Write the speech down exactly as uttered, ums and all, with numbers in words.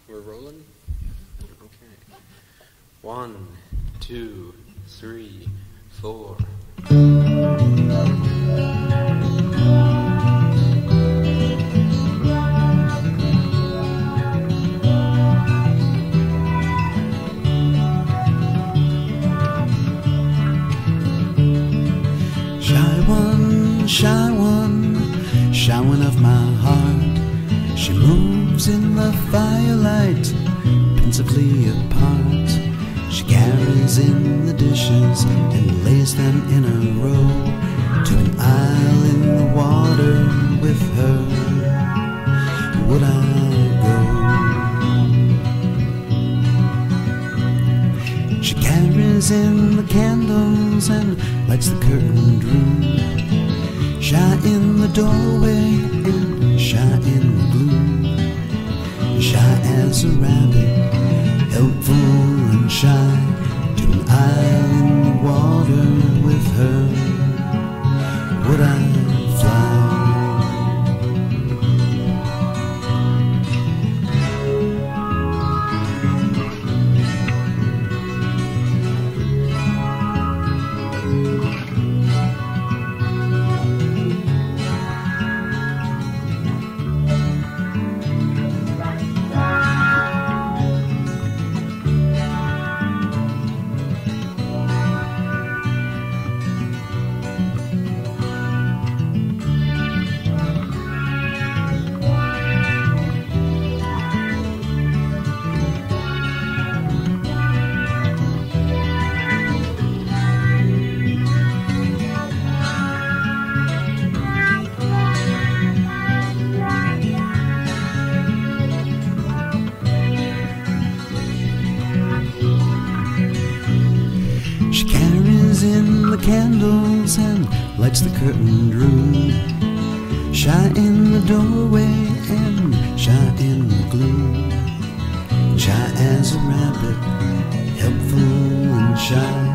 We're rolling? Okay. One, two, three, four. Shy one, shy one, shy one of my heart. She moves in the firelight, pensively apart. She carries in the dishes and lays them in a row to an isle in the water. With her would I go? She carries in the candles and lights the curtained room. Shy in the doorway and shy in the gloom. Shy as a rabbit, helpful and shy, to an isle in the water. With her would I fly? She carries in the candles and lights the curtained room. Shy in the doorway and shy in the gloom. Shy as a rabbit, helpful and shy,